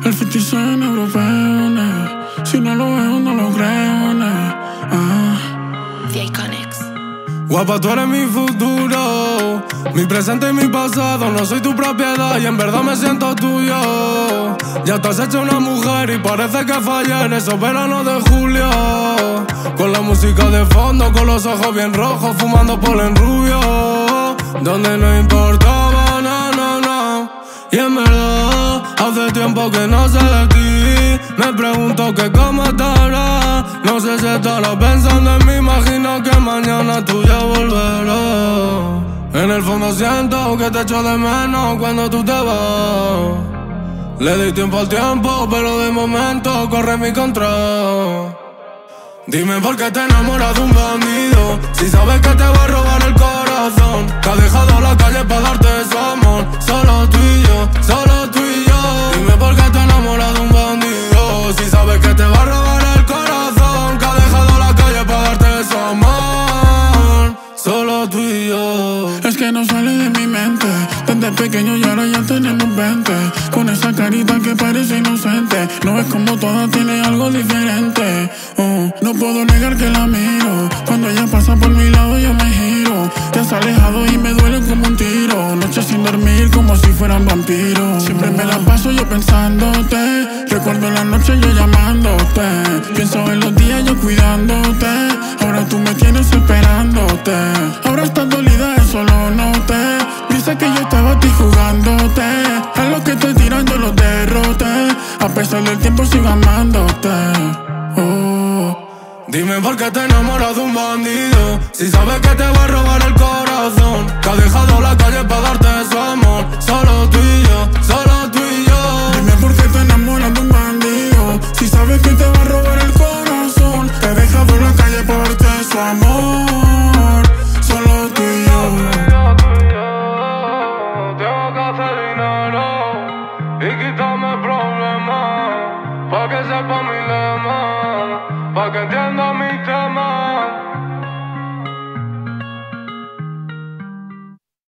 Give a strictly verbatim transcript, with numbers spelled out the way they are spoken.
El fetiche europeo, nah. Si no lo veo, no lo creo, nah. Ah. V-Iconics. Guapa, tú eres mi futuro, mi presente y mi pasado. No soy tu propiedad y en verdad me siento tuyo. Ya te has hecho una mujer y parece que fallé en esos veranos de julio. Con la música de fondo, con los ojos bien rojos, fumando polen rubio. Donde no importaba, no, no, no. Y en verdad, hace tiempo que no sé de ti. Me pregunto que cómo estarás. No sé si estarás pensando en mí. Imagino que mañana tú ya volverás. En el fondo siento que te echo de menos cuando tú te vas. Le di tiempo al tiempo, pero de momento corre mi control. Dime por qué te enamoras de un bandido, si sabes que te va a robar el corazón. Que ha dejado la calle para darte su amor. Solo tú y yo, solo tú y yo. Dime por qué te enamoras de un bandido, si sabes que te va a robar el corazón. Que ha dejado la calle para darte su amor. Solo tú y yo. Es que no sale de mi mente. Desde pequeño y ahora ya tenemos veinte. Con esa carita que parece inocente. No ves como toda tiene algo diferente. Oh, no puedo negar que la miro. Cuando ella pasa por mi lado yo me giro. Te has alejado y me duele como un tiro. Noches sin dormir como si fueran vampiros. Siempre me la paso yo pensándote. Recuerdo la noche yo llamándote. Pienso en los días yo cuidándote. Ahora tú me tienes esperándote. Ahora estás dolida, eso lo noté. Dice que yo estaba a ti jugándote. A lo que te tiran yo los derroté. A pesar del tiempo sigo amándote. Oh. Dime por qué te enamoras de un bandido, si sabes que te va a robar el corazón. Que ha dejado la calle para darte su amor. Solo tú y yo, solo tú y yo. Dime por qué te enamoras de un bandido, si sabes que te va a robar el corazón. Te ha dejado la calle para darte su amor. Solo tú y yo. Tengo que hacer dinero y quitarme problemas, pa' que sepa mi lema, pa' que entienda mi tema.